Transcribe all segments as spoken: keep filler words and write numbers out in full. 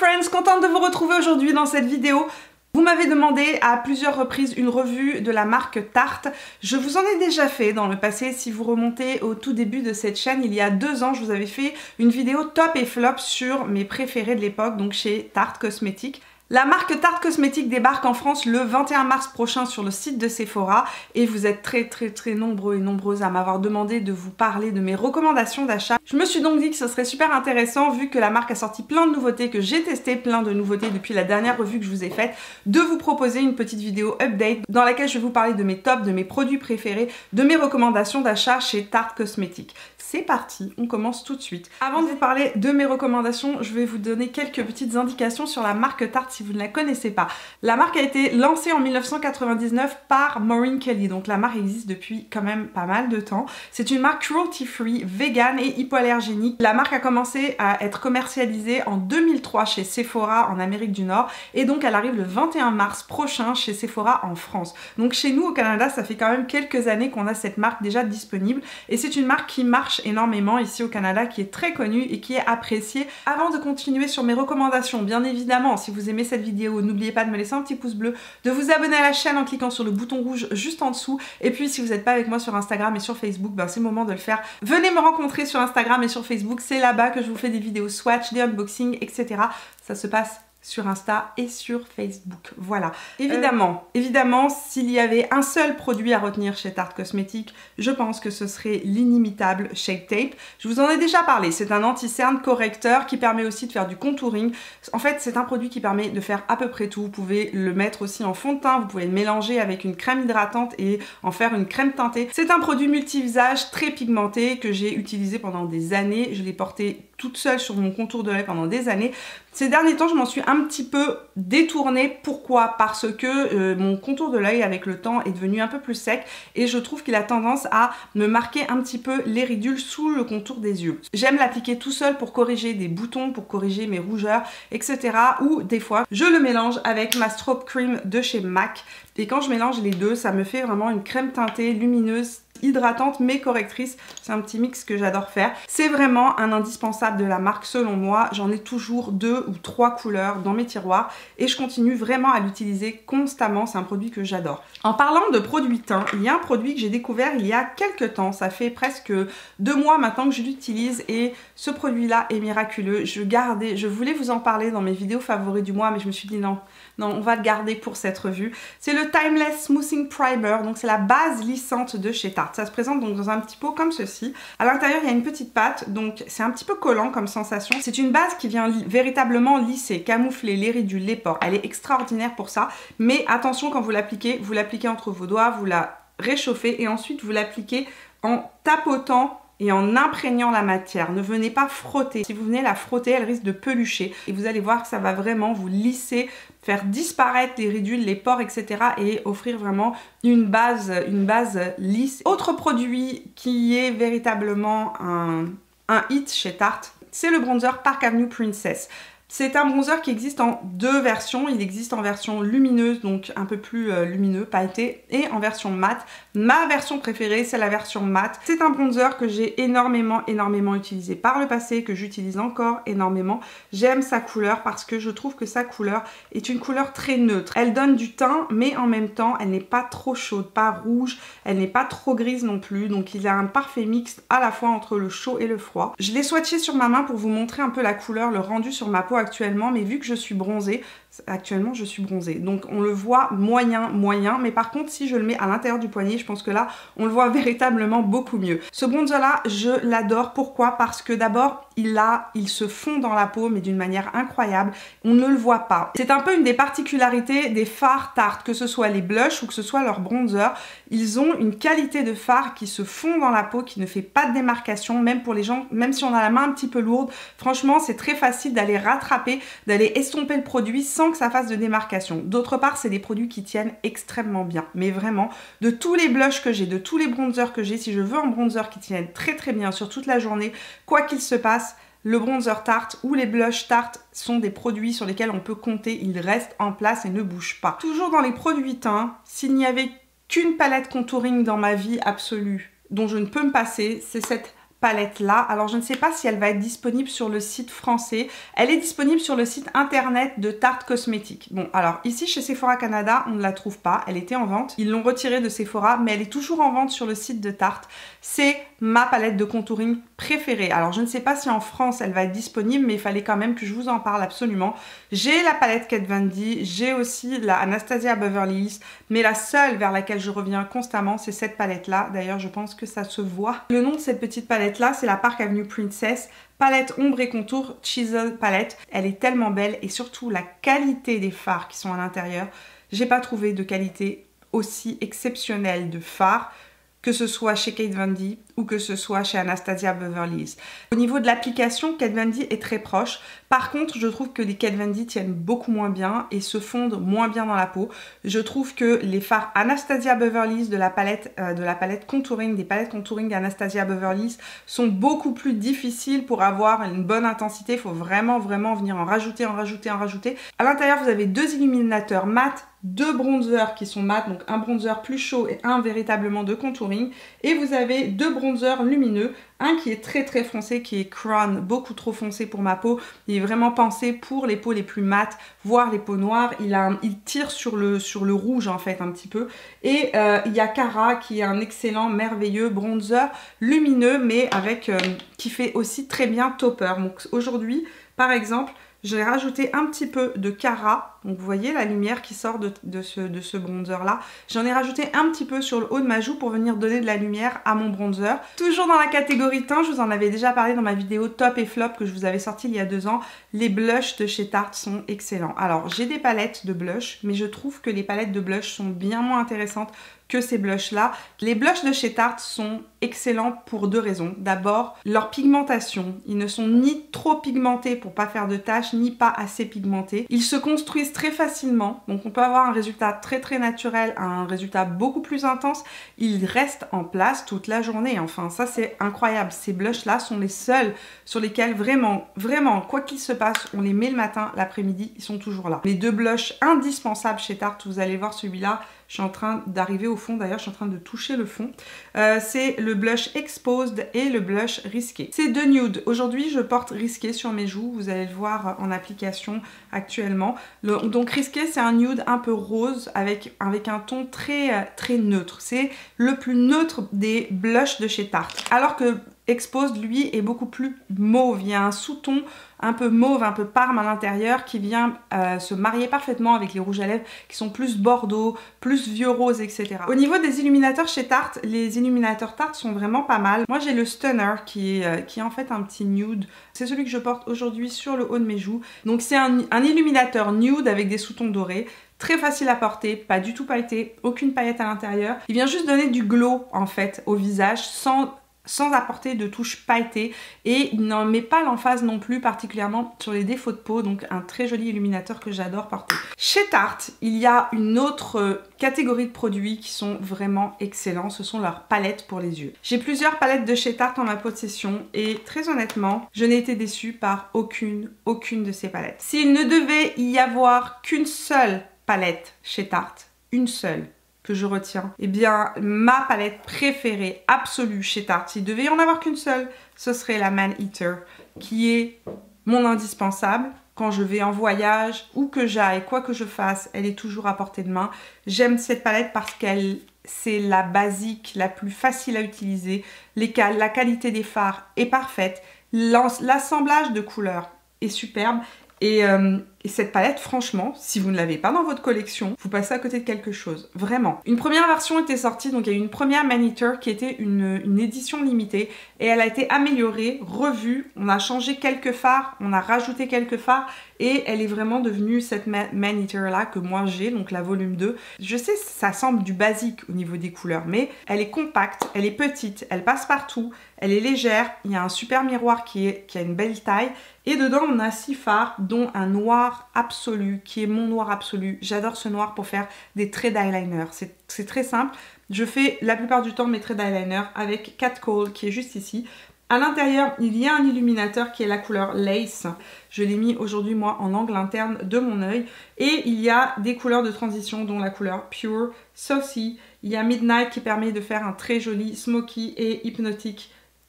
friends, contente de vous retrouver aujourd'hui dans cette vidéo. Vous m'avez demandé à plusieurs reprises une revue de la marque Tarte. Je vous en ai déjà fait dans le passé. Si vous remontez au tout début de cette chaîne, il y a deux ans, je vous avais fait une vidéo top et flop sur mes préférés de l'époque, donc chez Tarte Cosmetics. La marque Tarte Cosmetics débarque en France le vingt et un mars prochain sur le site de Sephora et vous êtes très très très nombreux et nombreuses à m'avoir demandé de vous parler de mes recommandations d'achat. Je me suis donc dit que ce serait super intéressant, vu que la marque a sorti plein de nouveautés, que j'ai testé plein de nouveautés depuis la dernière revue que je vous ai faite, de vous proposer une petite vidéo update dans laquelle je vais vous parler de mes tops, de mes produits préférés, de mes recommandations d'achat chez Tarte Cosmetics. C'est parti, on commence tout de suite. Avant de vous parler de mes recommandations, je vais vous donner quelques petites indications sur la marque Tarte si vous ne la connaissez pas. La marque a été lancée en mille neuf cent quatre-vingt-dix-neuf par Maureen Kelly, donc la marque existe depuis quand même pas mal de temps. C'est une marque cruelty free, vegan et hypoallergénique. La marque a commencé à être commercialisée en deux mille trois chez Sephora en Amérique du Nord et donc elle arrive le vingt et un mars prochain chez Sephora en France. Donc chez nous au Canada, ça fait quand même quelques années qu'on a cette marque déjà disponible et c'est une marque qui marche énormément ici au Canada, qui est très connue et qui est appréciée. Avant de continuer sur mes recommandations, bien évidemment, si vous aimez cette vidéo, n'oubliez pas de me laisser un petit pouce bleu, de vous abonner à la chaîne en cliquant sur le bouton rouge juste en dessous. Et puis si vous n'êtes pas avec moi sur Instagram et sur Facebook, ben c'est le moment de le faire. Venez me rencontrer sur Instagram et sur Facebook, c'est là-bas que je vous fais des vidéos swatch, des unboxings, et cetera. Ça se passe sur Insta et sur Facebook. Voilà. Évidemment, euh... évidemment, s'il y avait un seul produit à retenir chez Tarte Cosmetics, je pense que ce serait l'inimitable Shape Tape. Je vous en ai déjà parlé. C'est un anti-cerne correcteur qui permet aussi de faire du contouring. En fait, c'est un produit qui permet de faire à peu près tout. Vous pouvez le mettre aussi en fond de teint, vous pouvez le mélanger avec une crème hydratante et en faire une crème teintée. C'est un produit multi-visage très pigmenté que j'ai utilisé pendant des années. Je l'ai porté toute seule sur mon contour de l'œil pendant des années. Ces derniers temps, je m'en suis un petit peu détournée. Pourquoi? Parce que euh, mon contour de l'œil avec le temps est devenu un peu plus sec et je trouve qu'il a tendance à me marquer un petit peu les ridules sous le contour des yeux. J'aime l'appliquer tout seul pour corriger des boutons, pour corriger mes rougeurs, et cetera. Ou des fois, je le mélange avec ma Strobe Cream de chez MAC. Et quand je mélange les deux, ça me fait vraiment une crème teintée lumineuse, hydratante mais correctrice. C'est un petit mix que j'adore faire. C'est vraiment un indispensable de la marque selon moi. J'en ai toujours deux ou trois couleurs dans mes tiroirs et je continue vraiment à l'utiliser constamment. C'est un produit que j'adore. En parlant de produits teint, il y a un produit que j'ai découvert il y a quelques temps. Ça fait presque deux mois maintenant que je l'utilise et ce produit-là est miraculeux. Je gardais, je voulais vous en parler dans mes vidéos favoris du mois, mais je me suis dit non, non, on va le garder pour cette revue. C'est le Timeless Smoothing Primer, donc c'est la base lissante de chez Tarte. Ça se présente donc dans un petit pot comme ceci. À l'intérieur, il y a une petite pâte, donc c'est un petit peu collant comme sensation. C'est une base qui vient li véritablement lisser, camoufler les ridules, les pores. Elle est extraordinaire pour ça, mais attention quand vous l'appliquez, vous l'appliquez entre vos doigts, vous la réchauffez et ensuite vous l'appliquez en tapotant et en imprégnant la matière. Ne venez pas frotter. Si vous venez la frotter, elle risque de pelucher. Et vous allez voir que ça va vraiment vous lisser, faire disparaître les ridules, les pores, et cetera. Et offrir vraiment une base, une base lisse. Autre produit qui est véritablement un, un hit chez Tarte, c'est le bronzer Park Avenue Princess. C'est un bronzer qui existe en deux versions. Il existe en version lumineuse, donc un peu plus euh, lumineux, pailleté, et en version mat. Ma version préférée, c'est la version mat. C'est un bronzer que j'ai énormément, énormément utilisé par le passé, que j'utilise encore énormément. J'aime sa couleur parce que je trouve que sa couleur est une couleur très neutre. Elle donne du teint, mais en même temps, elle n'est pas trop chaude, pas rouge, elle n'est pas trop grise non plus. Donc il a un parfait mix à la fois entre le chaud et le froid. Je l'ai swatché sur ma main pour vous montrer un peu la couleur, le rendu sur ma peau actuellement, mais vu que je suis bronzée, actuellement je suis bronzée, donc on le voit moyen moyen, mais par contre si je le mets à l'intérieur du poignet, je pense que là on le voit véritablement beaucoup mieux. Ce bronzer là, je l'adore. Pourquoi? Parce que d'abord il a, il se fond dans la peau mais d'une manière incroyable, on ne le voit pas. C'est un peu une des particularités des fards Tarte, que ce soit les blushs ou que ce soit leur bronzer, ils ont une qualité de fard qui se fond dans la peau, qui ne fait pas de démarcation, même pour les gens, même si on a la main un petit peu lourde, franchement c'est très facile d'aller rattraper, d'aller estomper le produit sans que ça fasse de démarcation. D'autre part, c'est des produits qui tiennent extrêmement bien, mais vraiment, de tous les blushs que j'ai, de tous les bronzers que j'ai, si je veux un bronzer qui tienne très très bien sur toute la journée, quoi qu'il se passe, le bronzer Tarte ou les blushs Tarte sont des produits sur lesquels on peut compter, ils restent en place et ne bougent pas. Toujours dans les produits teints, s'il n'y avait qu'une palette contouring dans ma vie absolue dont je ne peux me passer, c'est cette palette là. Alors je ne sais pas si elle va être disponible sur le site français. Elle est disponible sur le site internet de Tarte Cosmétiques. Bon, alors ici chez Sephora Canada, on ne la trouve pas. Elle était en vente. Ils l'ont retirée de Sephora, mais elle est toujours en vente sur le site de Tarte. C'est ma palette de contouring préférée. Alors je ne sais pas si en France elle va être disponible, mais il fallait quand même que je vous en parle absolument. J'ai la palette Kat Von D, j'ai aussi la Anastasia Beverly Hills, mais la seule vers laquelle je reviens constamment, c'est cette palette là. D'ailleurs je pense que ça se voit. Le nom de cette petite palette là, c'est la Park Avenue Princess. Palette ombre et contour Chisel palette. Elle est tellement belle et surtout la qualité des fards qui sont à l'intérieur. J'ai pas trouvé de qualité aussi exceptionnelle de fards, que ce soit chez Kat Von D ou que ce soit chez Anastasia Beverly Hills. Au niveau de l'application, Kat Von D est très proche. Par contre, je trouve que les Kat Von D tiennent beaucoup moins bien et se fondent moins bien dans la peau. Je trouve que les fards Anastasia Beverly Hills de la palette, euh, de la palette contouring, des palettes contouring Anastasia Beverly Hills sont beaucoup plus difficiles pour avoir une bonne intensité. Il faut vraiment, vraiment venir en rajouter, en rajouter, en rajouter. À l'intérieur, vous avez deux illuminateurs mat, deux bronzers qui sont mat, donc un bronzer plus chaud et un véritablement de contouring. Et vous avez deux bronzers lumineux, un qui est très très foncé, qui est Crown, beaucoup trop foncé pour ma peau. Il est vraiment pensé pour les peaux les plus mates, voire les peaux noires. Il, a un, il tire sur le, sur le rouge en fait un petit peu. Et euh, il y a Cara qui est un excellent, merveilleux bronzer lumineux, mais avec euh, qui fait aussi très bien topper. Donc aujourd'hui, par exemple, j'ai rajouté un petit peu de Cara, donc vous voyez la lumière qui sort de, de ce, de ce bronzer là. J'en ai rajouté un petit peu sur le haut de ma joue pour venir donner de la lumière à mon bronzer. Toujours dans la catégorie teint, je vous en avais déjà parlé dans ma vidéo top et flop que je vous avais sorti il y a deux ans. Les blushs de chez Tarte sont excellents. Alors j'ai des palettes de blush, mais je trouve que les palettes de blush sont bien moins intéressantes que ces blushs là. Les blushs de chez Tarte sont excellents pour deux raisons. D'abord, leur pigmentation. Ils ne sont ni trop pigmentés pour pas faire de taches, ni pas assez pigmentés. Ils se construisent très facilement, donc on peut avoir un résultat très très naturel, un résultat beaucoup plus intense. Ils restent en place toute la journée. Enfin, ça c'est incroyable. Ces blushs là sont les seuls sur lesquels vraiment, vraiment, quoi qu'il se passe, on les met le matin, l'après-midi, ils sont toujours là. Les deux blushs indispensables chez Tarte, vous allez voir celui-là. Je suis en train d'arriver au fond, d'ailleurs je suis en train de toucher le fond. Euh, c'est le blush Exposed et le blush Risqué. C'est deux nudes. Aujourd'hui je porte Risqué sur mes joues, vous allez le voir en application actuellement. Le, donc Risqué c'est un nude un peu rose avec, avec un ton très, très neutre. C'est le plus neutre des blushs de chez Tarte. Alors que Exposed lui est beaucoup plus mauve, il y a un sous-ton un peu mauve, un peu parme à l'intérieur qui vient euh, se marier parfaitement avec les rouges à lèvres qui sont plus bordeaux, plus vieux rose, et cetera. Au niveau des illuminateurs chez Tarte, les illuminateurs Tarte sont vraiment pas mal. Moi j'ai le Stunner qui est, euh, qui est en fait un petit nude. C'est celui que je porte aujourd'hui sur le haut de mes joues. Donc c'est un, un illuminateur nude avec des sous-tons dorés. Très facile à porter, pas du tout pailleté, aucune paillette à l'intérieur. Il vient juste donner du glow en fait au visage sans... sans apporter de touches pailletées et il n'en met pas l'emphase non plus particulièrement sur les défauts de peau, donc un très joli illuminateur que j'adore porter. Chez Tarte, il y a une autre catégorie de produits qui sont vraiment excellents, ce sont leurs palettes pour les yeux. J'ai plusieurs palettes de chez Tarte en ma possession et très honnêtement, je n'ai été déçue par aucune, aucune de ces palettes. S'il ne devait y avoir qu'une seule palette chez Tarte, une seule, que je retiens, eh bien ma palette préférée absolue chez Tarte, s'il devait y en avoir qu'une seule, ce serait la Man Eater, qui est mon indispensable quand je vais en voyage, où que j'aille, quoi que je fasse, elle est toujours à portée de main. J'aime cette palette parce qu'elle c'est la basique, la plus facile à utiliser, les, la qualité des fards est parfaite, l'assemblage de couleurs est superbe. Et, euh, et cette palette, franchement, si vous ne l'avez pas dans votre collection, vous passez à côté de quelque chose. Vraiment. Une première version était sortie, donc il y a eu une première Man Eater qui était une, une édition limitée. Et elle a été améliorée, revue. On a changé quelques fards, on a rajouté quelques fards. Et elle est vraiment devenue cette Man Eater là que moi j'ai, donc la volume deux. Je sais, ça semble du basique au niveau des couleurs, mais elle est compacte, elle est petite, elle passe partout, elle est légère. Il y a un super miroir qui, est, qui a une belle taille. Et dedans, on a six fards, dont un noir absolu, qui est mon noir absolu. J'adore ce noir pour faire des traits d'eyeliner. C'est très simple. Je fais la plupart du temps mes traits d'eyeliner avec Cat Call, qui est juste ici. À l'intérieur, il y a un illuminateur qui est la couleur Lace. Je l'ai mis aujourd'hui, moi, en angle interne de mon œil. Et il y a des couleurs de transition, dont la couleur Pure, Saucy. Il y a Midnight qui permet de faire un très joli smoky et hypnotique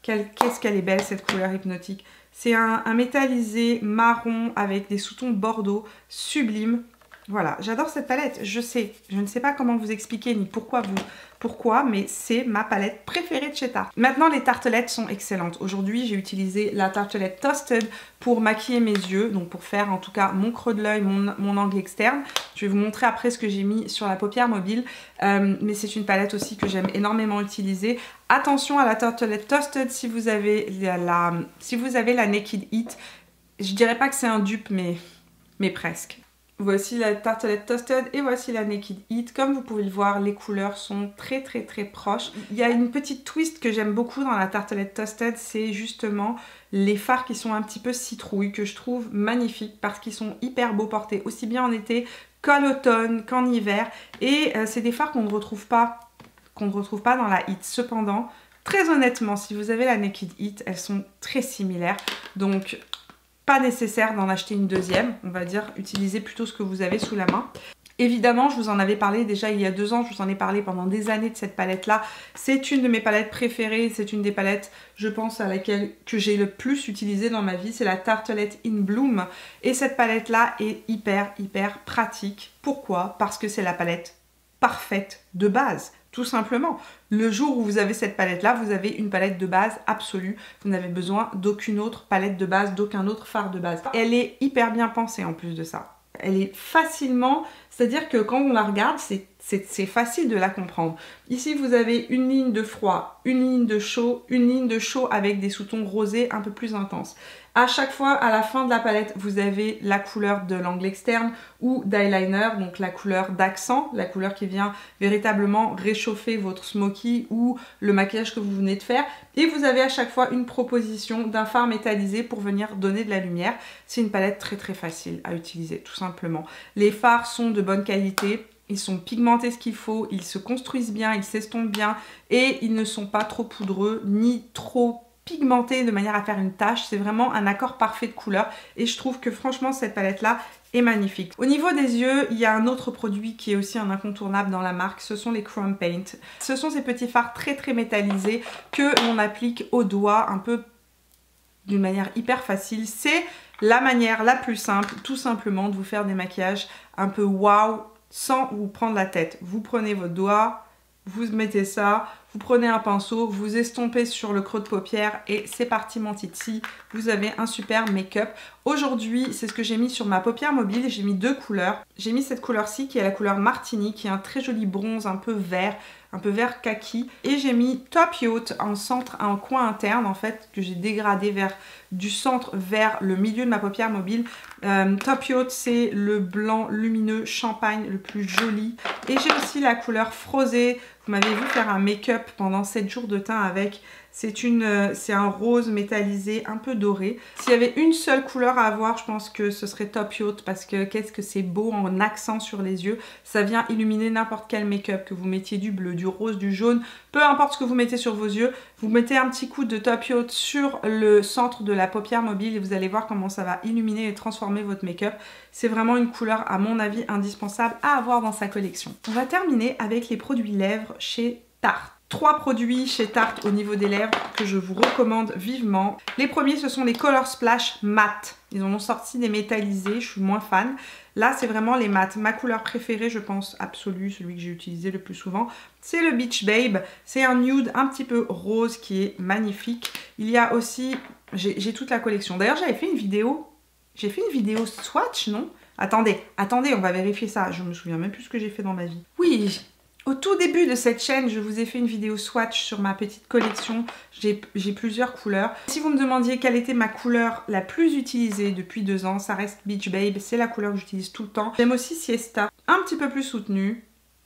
Qu'est-ce qu'elle est belle cette couleur hypnotique. C'est un, un métallisé marron avec des sous-tons bordeaux, sublime. Voilà, j'adore cette palette, je sais, je ne sais pas comment vous expliquer ni pourquoi vous, pourquoi, mais c'est ma palette préférée de chez Tarte. Maintenant, les tartelettes sont excellentes. Aujourd'hui, j'ai utilisé la tartelette Toasted pour maquiller mes yeux, donc pour faire en tout cas mon creux de l'œil, mon, mon angle externe. Je vais vous montrer après ce que j'ai mis sur la paupière mobile, euh, mais c'est une palette aussi que j'aime énormément utiliser. Attention à la tartelette Toasted si vous avez la, la, si vous avez la Naked Heat. Je dirais pas que c'est un dupe, mais, mais presque. Voici la tartelette Toasted et voici la Naked Heat. Comme vous pouvez le voir, les couleurs sont très très très proches. Il y a une petite twist que j'aime beaucoup dans la tartelette Toasted, c'est justement les fards qui sont un petit peu citrouille, que je trouve magnifiques parce qu'ils sont hyper beaux portés, aussi bien en été qu'en automne, qu'en hiver. Et euh, c'est des fards qu'on ne retrouve pas, qu'on ne retrouve pas dans la Heat. Cependant, très honnêtement, si vous avez la Naked Heat, elles sont très similaires. Donc pas nécessaire d'en acheter une deuxième, on va dire, utilisez plutôt ce que vous avez sous la main. Évidemment, je vous en avais parlé déjà il y a deux ans, je vous en ai parlé pendant des années de cette palette-là. C'est une de mes palettes préférées, c'est une des palettes, je pense, à laquelle que j'ai le plus utilisé dans ma vie. C'est la Tartelette In Bloom. Et cette palette-là est hyper, hyper pratique. Pourquoi? Parce que c'est la palette parfaite de base. Tout simplement, le jour où vous avez cette palette-là, vous avez une palette de base absolue. Vous n'avez besoin d'aucune autre palette de base, d'aucun autre fard de base. Elle est hyper bien pensée en plus de ça. Elle est facilement, c'est-à-dire que quand on la regarde, c'est facile de la comprendre. Ici, vous avez une ligne de froid, une ligne de chaud, une ligne de chaud avec des sous-tons rosés un peu plus intenses. À chaque fois, à la fin de la palette, vous avez la couleur de l'angle externe ou d'eyeliner, donc la couleur d'accent, la couleur qui vient véritablement réchauffer votre smoky ou le maquillage que vous venez de faire. Et vous avez à chaque fois une proposition d'un fard métallisé pour venir donner de la lumière. C'est une palette très très facile à utiliser, tout simplement. Les fards sont de bonne qualité. Ils sont pigmentés ce qu'il faut, ils se construisent bien, ils s'estompent bien et ils ne sont pas trop poudreux ni trop pigmentés de manière à faire une tache. C'est vraiment un accord parfait de couleurs et je trouve que franchement cette palette là est magnifique. Au niveau des yeux, il y a un autre produit qui est aussi un incontournable dans la marque, ce sont les Chrome Paint. Ce sont ces petits fards très très métallisés que l'on applique au doigt un peu d'une manière hyper facile. C'est la manière la plus simple tout simplement de vous faire des maquillages un peu waouh sans vous prendre la tête. Vous prenez votre doigt, vous mettez ça, vous prenez un pinceau, vous estompez sur le creux de paupière et c'est parti mon titi, vous avez un super make-up. Aujourd'hui, c'est ce que j'ai mis sur ma paupière mobile, j'ai mis deux couleurs. J'ai mis cette couleur-ci qui est la couleur Martini, qui est un très joli bronze un peu vert, un peu vert kaki. Et j'ai mis Top Yacht en centre, en coin interne en fait, que j'ai dégradé vers du centre vers le milieu de ma paupière mobile. Euh, Top Yacht, c'est le blanc lumineux champagne le plus joli. Et j'ai aussi la couleur Frosé. Vous m'avez vu faire un make-up pendant sept jours de teint avec. C'est une, c'est un rose métallisé un peu doré. S'il y avait une seule couleur à avoir, je pense que ce serait Top Yacht parce que qu'est-ce que c'est beau en accent sur les yeux. Ça vient illuminer n'importe quel make-up, que vous mettiez du bleu, du rose, du jaune, peu importe ce que vous mettez sur vos yeux. Vous mettez un petit coup de Top Yacht sur le centre de la paupière mobile et vous allez voir comment ça va illuminer et transformer votre make-up. C'est vraiment une couleur à mon avis indispensable à avoir dans sa collection. On va terminer avec les produits lèvres chez Tarte. Trois produits chez Tarte au niveau des lèvres que je vous recommande vivement. Les premiers, ce sont les Color Splash Matte. Ils en ont sorti des métallisés, je suis moins fan. Là, c'est vraiment les mattes. Ma couleur préférée, je pense, absolue, celui que j'ai utilisé le plus souvent, c'est le Beach Babe. C'est un nude un petit peu rose qui est magnifique. Il y a aussi, j'ai toute la collection. D'ailleurs, j'avais fait une vidéo, j'ai fait une vidéo swatch, non? Attendez, attendez, on va vérifier ça. Je me souviens même plus ce que j'ai fait dans ma vie. Oui, au tout début de cette chaîne, je vous ai fait une vidéo swatch sur ma petite collection. J'ai plusieurs couleurs. Si vous me demandiez quelle était ma couleur la plus utilisée depuis deux ans, ça reste Beach Babe. C'est la couleur que j'utilise tout le temps. J'aime aussi Siesta, un petit peu plus soutenu.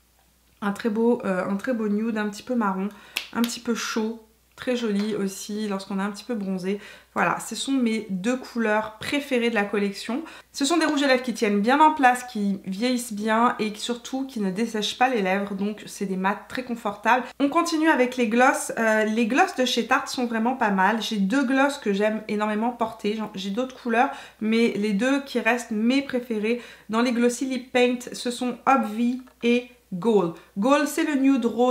Un très beau, euh, un très beau nude, un petit peu marron, un petit peu chaud. Très joli aussi lorsqu'on est un petit peu bronzé. Voilà, ce sont mes deux couleurs préférées de la collection. Ce sont des rouges à lèvres qui tiennent bien en place, qui vieillissent bien et surtout qui ne dessèchent pas les lèvres. Donc c'est des mats très confortables. On continue avec les glosses. Euh, les glosses de chez Tarte sont vraiment pas mal. J'ai deux glosses que j'aime énormément porter. J'ai d'autres couleurs, mais les deux qui restent mes préférés dans les Glossy Lip Paint, ce sont Obvi et Gold. Gold, c'est le nude rose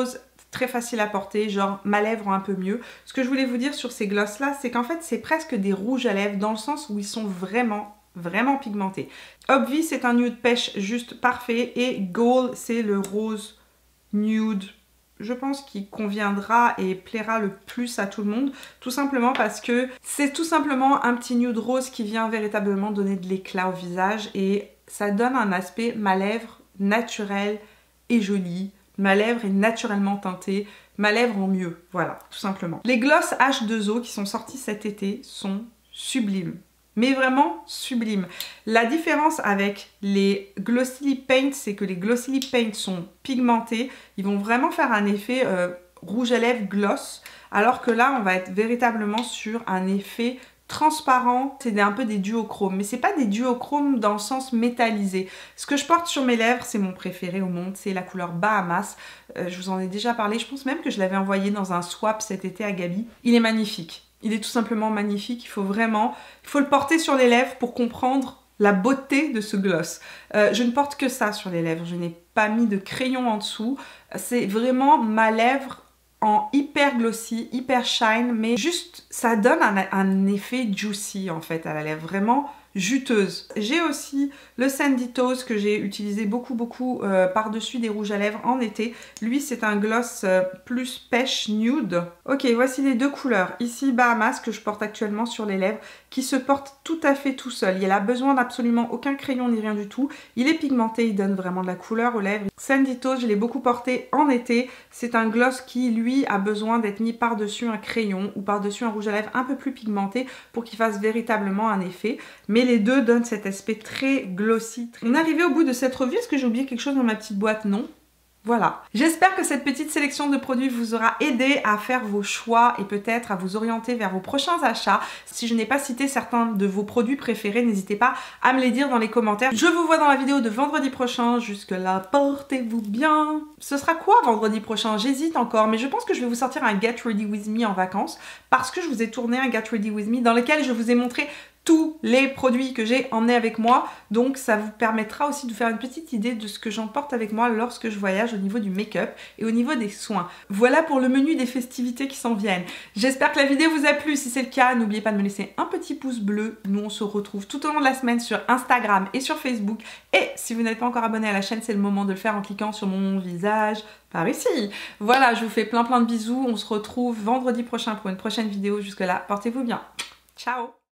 très facile à porter, genre ma lèvre un peu mieux. Ce que je voulais vous dire sur ces gloss là, c'est qu'en fait c'est presque des rouges à lèvres dans le sens où ils sont vraiment vraiment pigmentés. Obvi c'est un nude pêche juste parfait et Gold c'est le rose nude, je pense qui conviendra et plaira le plus à tout le monde, tout simplement parce que c'est tout simplement un petit nude rose qui vient véritablement donner de l'éclat au visage et ça donne un aspect ma lèvre naturelle et jolie. Ma lèvre est naturellement teintée, ma lèvre en mieux, voilà, tout simplement. Les gloss H deux O qui sont sortis cet été sont sublimes, mais vraiment sublimes. La différence avec les Glossy Lip Paint, c'est que les Glossy Lip Paint sont pigmentés, ils vont vraiment faire un effet euh, rouge à lèvres gloss, alors que là, on va être véritablement sur un effet transparent, c'est un peu des duochromes, mais c'est pas des duochromes dans le sens métallisé. Ce que je porte sur mes lèvres, c'est mon préféré au monde, c'est la couleur Bahamas. Euh, je vous en ai déjà parlé, je pense même que je l'avais envoyé dans un swap cet été à Gabi. Il est magnifique, il est tout simplement magnifique, il faut vraiment, il faut le porter sur les lèvres pour comprendre la beauté de ce gloss. Euh, je ne porte que ça sur les lèvres, je n'ai pas mis de crayon en dessous, c'est vraiment ma lèvre en hyper glossy, hyper shine, mais juste ça donne un, un effet juicy en fait à la lèvre, vraiment juteuse. J'ai aussi le Sandy Toes que j'ai utilisé beaucoup beaucoup euh, par-dessus des rouges à lèvres en été. Lui c'est un gloss euh, plus pêche nude. Ok, voici les deux couleurs. Ici Bahamas que je porte actuellement sur les lèvres qui se porte tout à fait tout seul. Il a besoin d'absolument aucun crayon ni rien du tout. Il est pigmenté, il donne vraiment de la couleur aux lèvres. Sandy Toes, je l'ai beaucoup porté en été. C'est un gloss qui lui a besoin d'être mis par-dessus un crayon ou par-dessus un rouge à lèvres un peu plus pigmenté pour qu'il fasse véritablement un effet. Mais les deux donnent cet aspect très glossy. On est arrivé au bout de cette revue. Est-ce que j'ai oublié quelque chose dans ma petite boîte? Non. Voilà. J'espère que cette petite sélection de produits vous aura aidé à faire vos choix et peut-être à vous orienter vers vos prochains achats. Si je n'ai pas cité certains de vos produits préférés, n'hésitez pas à me les dire dans les commentaires. Je vous vois dans la vidéo de vendredi prochain. Jusque là, portez-vous bien. Ce sera quoi vendredi prochain? J'hésite encore, mais je pense que je vais vous sortir un Get Ready With Me en vacances parce que je vous ai tourné un Get Ready With Me dans lequel je vous ai montré tous les produits que j'ai emmenés avec moi, donc ça vous permettra aussi de faire une petite idée de ce que j'emporte avec moi lorsque je voyage au niveau du make-up et au niveau des soins. Voilà pour le menu des festivités qui s'en viennent. J'espère que la vidéo vous a plu. Si c'est le cas, n'oubliez pas de me laisser un petit pouce bleu. Nous on se retrouve tout au long de la semaine sur Instagram et sur Facebook. Et si vous n'êtes pas encore abonné à la chaîne, c'est le moment de le faire en cliquant sur mon visage par ici. Voilà, je vous fais plein plein de bisous. On se retrouve vendredi prochain pour une prochaine vidéo. Jusque là, portez-vous bien. Ciao!